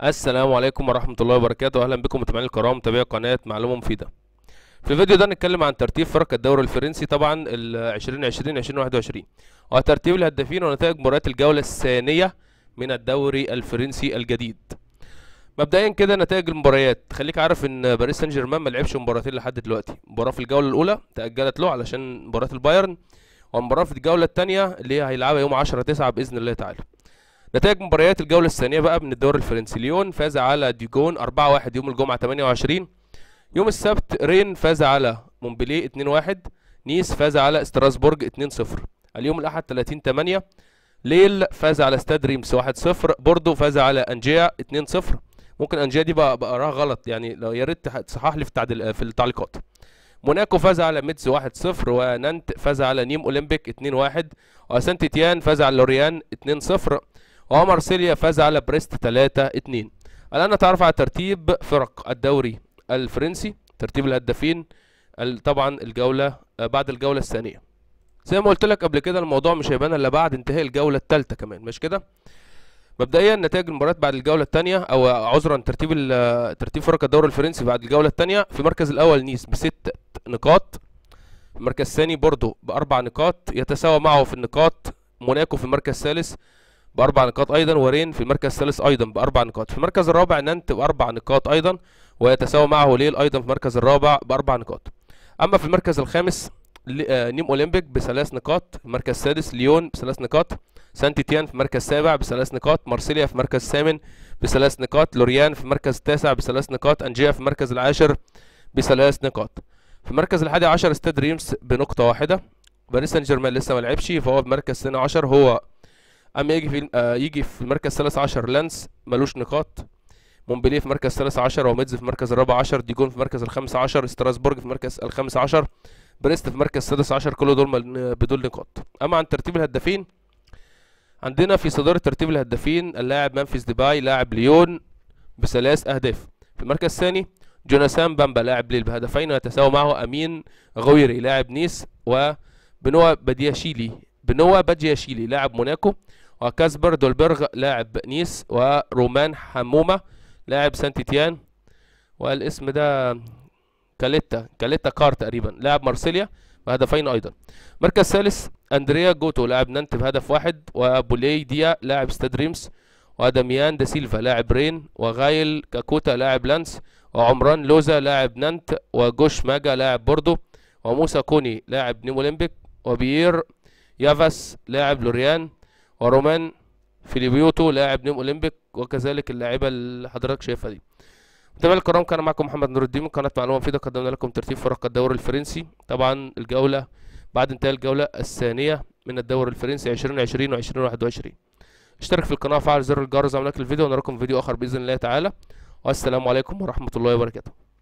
السلام عليكم ورحمة الله وبركاته. أهلا بكم متابعين الكرام متابعي قناة معلومة مفيدة. في الفيديو ده نتكلم عن ترتيب فرق الدوري الفرنسي طبعا ال 2020 2021 وترتيب الهدافين ونتائج مباريات الجولة الثانية من الدوري الفرنسي الجديد. مبدئيا كده نتائج المباريات، خليك عارف ان باريس سان جيرمان ما لعبش مباراتين لحد دلوقتي، مباراة في الجولة الأولى تأجلت له علشان مباراة البايرن، ومباراة في الجولة الثانية اللي هيلعبها يوم 10/9 بإذن الله تعالى. نتائج مباريات الجولة الثانية بقى من الدوري الفرنسي: ليون فاز على ديجون 4-1 يوم الجمعة 28. يوم السبت رين فاز على مونبليه 2-1. نيس فاز على ستراسبورج 2-0. اليوم الأحد 30/8 ليل فاز على ستاد ريمس 1-0. بوردو فاز على أنجيا 2-0. ممكن أنجيا دي بقراها غلط، يعني لو يا ريت تصحح لي في التعليقات. موناكو فاز على ميتز 1-0. ونانت فاز على نيم أولمبيك 2-1. وسانت تيان فاز على لوريان 2-0. ومارسيليا فاز على بريست 3-2. الآن نتعرف على ترتيب فرق الدوري الفرنسي، ترتيب الهدافين طبعا الجولة بعد الجولة الثانية. زي ما قلت لك قبل كده الموضوع مش هيبان الا بعد انتهاء الجولة الثالثة كمان، مش كده؟ مبدئيا نتائج المباريات بعد الجولة الثانية او عذرا ترتيب فرق الدوري الفرنسي بعد الجولة الثانية. في المركز الأول نيس ب6 نقاط. في المركز الثاني بوردو ب4 نقاط، يتساوى معه في النقاط موناكو في المركز الثالث ب4 نقاط ايضا، ورين في المركز الثالث ايضا ب4 نقاط. في المركز الرابع نانت ب4 نقاط ايضا، ويتساوى معه ليل ايضا في المركز الرابع ب4 نقاط. اما في المركز الخامس نيم اولمبيك ب3 نقاط. في المركز السادس ليون ب3 نقاط. سانت تيان في المركز السابع ب3 نقاط. مارسيليا في المركز الثامن ب3 نقاط. لوريان في المركز التاسع ب3 نقاط. انجيا في المركز العاشر ب3 نقاط. في المركز الحادي عشر ستاد ريمس بنقطة واحدة. باريس سان جيرمان لسه ما لعبش فهو في المركز 12 هو. اما يجي في المركز الثالث عشر لانس ملوش نقاط. مونبليه في المركز الثالث عشر، وميدز في المركز الرابع عشر، ديجون في المركز الخامس عشر، ستراسبورج في المركز الخامس عشر، بريست في المركز السادس عشر، كل دول بدون نقاط. اما عن ترتيب الهدافين، عندنا في صدارة ترتيب الهدافين اللاعب منفيس ديباي لاعب ليون ب3 اهداف. في المركز الثاني جوناثان بامبا لاعب ليل بهدفين، ويتساوى معه امين غويري لاعب نيس، وبنوا بادياشيلي لاعب موناكو، وكاسبر دولبرغ لاعب نيس، ورومان حمومة لاعب سانت تيان، والاسم ده كاليتا كار تقريبا لاعب مارسيليا بهدفين ايضا. مركز ثالث اندريا جوتو لاعب نانت بهدف واحد، وبولي ديا لاعب ستاد ريمس، وداميان دا سيلفا لاعب رين، وغايل كاكوتا لاعب لانس، وعمران لوزا لاعب نانت، وجوش ماجا لاعب بوردو، وموسى كوني لاعب نيم اولمبيك، وبيير يافاس لاعب لوريان، ورومان فيليبيوتو لاعب نيم اولمبيك، وكذلك اللاعيبه اللي حضرتك شايفها دي. متابعينا الكرام، كان معكم محمد نور الدين من قناه معلومه مفيده. قدمنا لكم ترتيب فرق الدوري الفرنسي طبعا الجوله بعد انتهاء الجوله الثانيه من الدوري الفرنسي 2020 و2021. اشترك في القناه وفعل زر الجرس. اعمل لايك للفيديو ونراكم في فيديو اخر باذن الله تعالى، والسلام عليكم ورحمه الله وبركاته.